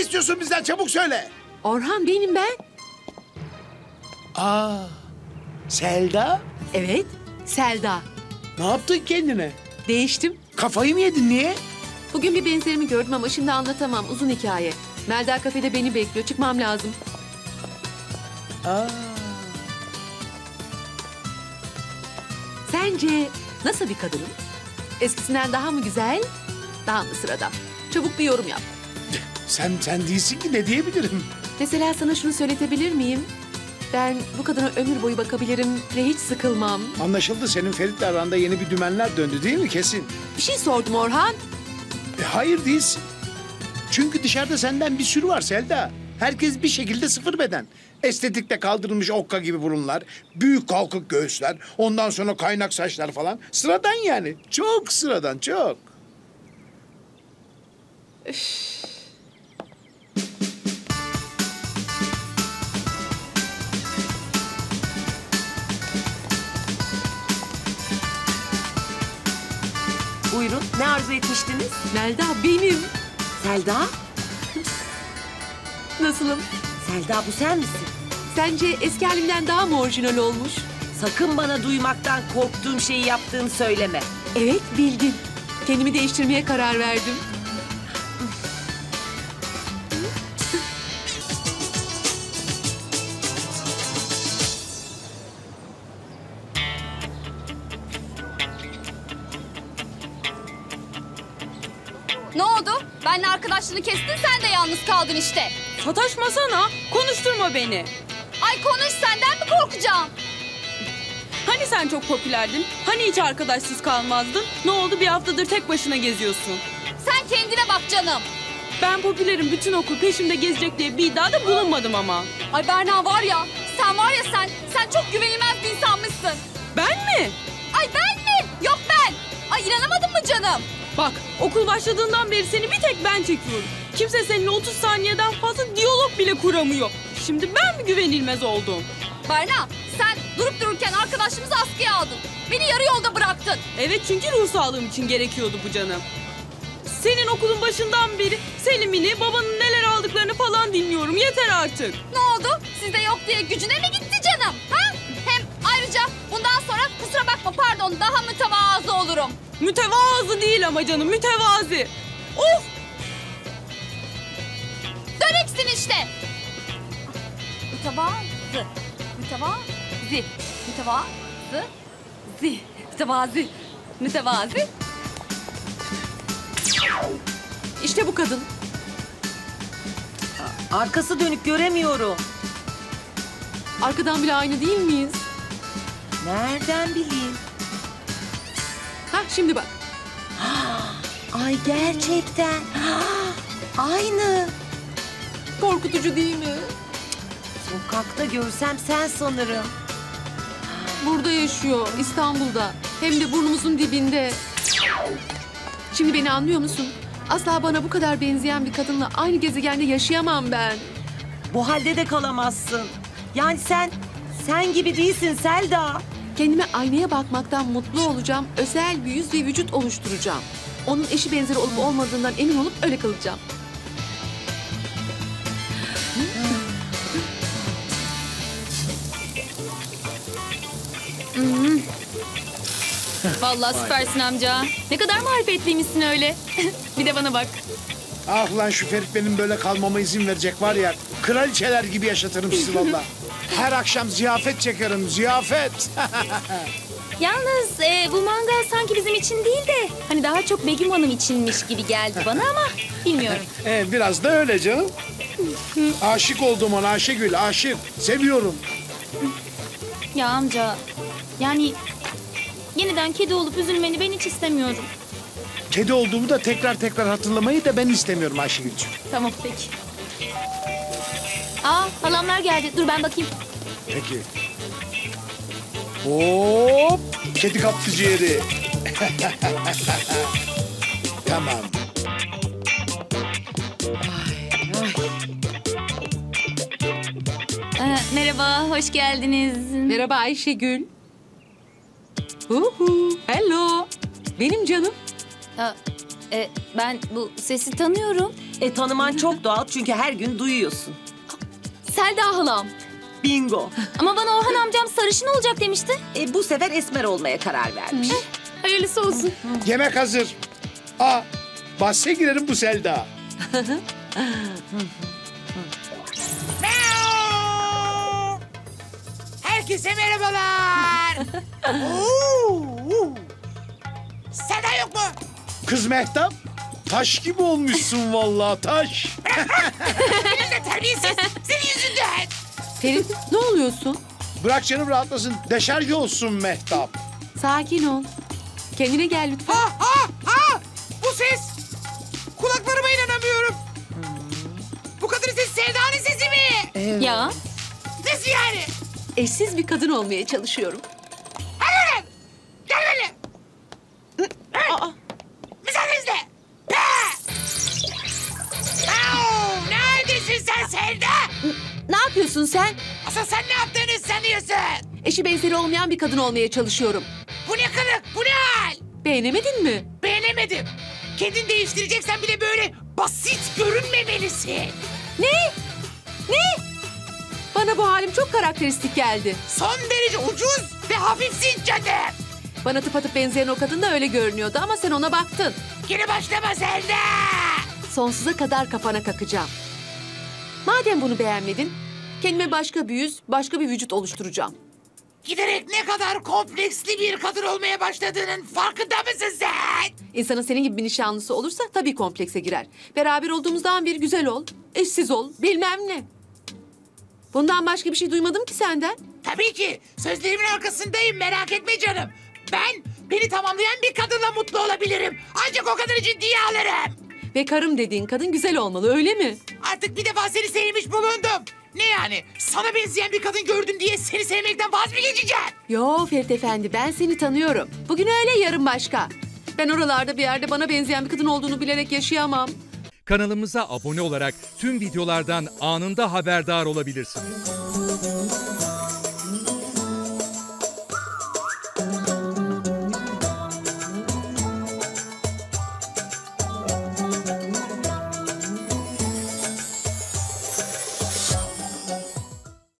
istiyorsun bizden? Çabuk söyle. Orhan benim ben. Aa, Selda? Evet, Selda. Ne yaptın kendine? Değiştim. Kafayı mı yedin, niye? Bugün bir benzerimi gördüm ama şimdi anlatamam. Uzun hikaye. Melda kafede beni bekliyor. Çıkmam lazım. Aa. Sence nasıl bir kadınım? Eskisinden daha mı güzel, daha mı sıradan? Çabuk bir yorum yap. Sen değilsin ki, ne diyebilirim? Mesela sana şunu söyletebilir miyim? Ben bu kadına ömür boyu bakabilirim ve hiç sıkılmam. Anlaşıldı, senin Ferit'le aranda yeni bir dümenler döndü değil mi, kesin? Bir şey sordum Orhan. Hayır değilsin. Çünkü dışarıda senden bir sürü var Selda. Herkes bir şekilde sıfır beden. Estetikte kaldırılmış okka gibi burunlar, büyük kalkık göğüsler, ondan sonra kaynak saçlar falan. Sıradan yani. Çok sıradan, çok. Buyurun, ne arzu etmiştiniz? Melda benim. Selda? Nasılım? Selda bu sen misin? Sence eski halimden daha mı orijinal olmuş? Sakın bana duymaktan korktuğum şeyi yaptığını söyleme. Evet bildin. Kendimi değiştirmeye karar verdim. Ne oldu? Benle arkadaşlığını kestin, sen de yalnız kaldın işte. Sataşmasana, konuşturma beni. Ay konuş, senden mi korkacağım? Hani sen çok popülerdin? Hani hiç arkadaşsız kalmazdın? Ne oldu, bir haftadır tek başına geziyorsun? Sen kendine bak canım. Ben popülerim, bütün okul peşimde gezecek diye bir iddiada bulunmadım ama. Ay Berna var ya sen çok güvenilmez bir insanmışsın. Ben mi? Ay ben mi? Yok ben. Ay inanamadın mı canım? Bak, okul başladığından beri seni bir tek ben çekiyorum. Kimse seninle 30 saniyeden fazla diyalog bile kuramıyor. Şimdi ben mi güvenilmez oldum? Berna, sen durup dururken arkadaşımızı askıya aldın. Beni yarı yolda bıraktın. Evet, çünkü ruh sağlığım için gerekiyordu bu canım. Senin okulun başından beri Selim'ini, babanın neler aldıklarını falan dinliyorum. Yeter artık. Ne oldu? Sizde yok diye gücüne mi gitti canım? Ha? Hem ayrıca bundan sonra kusura bakma pardon daha mütevazı olurum. Mütevazı değil ama canım, mütevazi. Of! Döneksin işte. Mütevazı. Mütevazi. Mütevazı. Mütevazi. Mütevazi. İşte bu kadın. Arkası dönük göremiyorum. Arkadan bile aynı değil miyiz? Nereden bileyim? Ha şimdi bak. Ay gerçekten. Aynı. Korkutucu değil mi? Sokakta görsem sen sanırım. Burada yaşıyor, İstanbul'da. Hem de burnumuzun dibinde. Şimdi beni anlıyor musun? Asla bana bu kadar benzeyen bir kadınla aynı gezegende yaşayamam ben. Bu halde de kalamazsın. Yani sen gibi değilsin Selda. Kendime aynaya bakmaktan mutlu olacağım. Özel bir yüz ve vücut oluşturacağım. Onun eşi benzeri olup olmadığından emin olup öyle kalacağım. Vallahi süpersin amca. Ne kadar marifetliymişsin öyle. Bir de bana bak. Ah lan, şu Ferit benim böyle kalmama izin verecek var ya. Kraliçeler gibi yaşatırım sizi valla. Her akşam ziyafet çekerim, ziyafet. Yalnız bu mangal sanki bizim için değil de hani daha çok Begüm Hanım içinmiş gibi geldi bana ama bilmiyorum. Biraz da öyle canım. Aşık oldum ona Ayşegül, aşık. Seviyorum. Ya amca yani yeniden kedi olup üzülmeni ben hiç istemiyorum. Kedi olduğumu da tekrar hatırlamayı da ben istemiyorum Ayşegül'cüğüm. Tamam peki. Aa halamlar geldi. Dur ben bakayım. Peki. Hop! Kedi kaptı ciğeri. Tamam. Merhaba, hoş geldiniz. Merhaba Ayşegül. Hello. Benim canım. Ben bu sesi tanıyorum. Tanıman çok doğal çünkü her gün duyuyorsun. Selda halam. Bingo. Ama bana Orhan amcam sarışın olacak demişti. Bu sefer esmer olmaya karar vermiş. Hayırlısı olsun. Yemek hazır. Bahse girerim bu Selda. Herkese merhabalar. Oo. Seda yok mu? Kız Mehtap, taş gibi olmuşsun vallahi taş. Benim de terbiyesiz. Senin yüzünden. Ferit ne oluyorsun? Bırak canım rahatlasın, deşarj olsun Mehtap. Sakin ol. Kendine gel lütfen. Ha! Bu ses. Kulaklarıma inanamıyorum. Bu kadının sesi Seda'nın sesi mi? Ya Nasıl yani? Eşsiz bir kadın olmaya çalışıyorum. Hadi lan. Gel böyle. Müsaadenizle. Neredesin sen Selda? Ne yapıyorsun sen? Asıl sen ne yaptığını sanıyorsun? Eşi benzeri olmayan bir kadın olmaya çalışıyorum. Bu ne kılık, bu ne hal? Beğenemedin mi? Beğenemedim. Kendini değiştireceksen bile böyle basit görünmemelisin. Ne? Bana bu halim çok karakteristik geldi. Son derece ucuz ve hafifsin canım. Bana tıpatıp benzeyen o kadın da öyle görünüyordu ama sen ona baktın. Geri başlama Selda. Sonsuza kadar kafana kakacağım. Madem bunu beğenmedin, kendime başka bir yüz, başka bir vücut oluşturacağım. Giderek ne kadar kompleksli bir kadın olmaya başladığının farkında mısın sen? İnsanın senin gibi bir nişanlısı olursa tabii komplekse girer. Beraber olduğumuzdan beri güzel ol, eşsiz ol, bilmem ne. Bundan başka bir şey duymadım ki senden. Tabii ki. Sözlerimin arkasındayım, merak etme canım. Ben beni tamamlayan bir kadınla mutlu olabilirim. Ancak o kadını ciddiye alırım. Ve karım dediğin kadın güzel olmalı, öyle mi? Artık bir defa seni sevmiş bulundum. Ne yani? Sana benzeyen bir kadın gördüm diye seni sevmekten vaz mı geçeceğim? Yo Ferit Efendi, ben seni tanıyorum. Bugün öyle, yarın başka. Ben oralarda bir yerde bana benzeyen bir kadın olduğunu bilerek yaşayamam. Kanalımıza abone olarak tüm videolardan anında haberdar olabilirsiniz.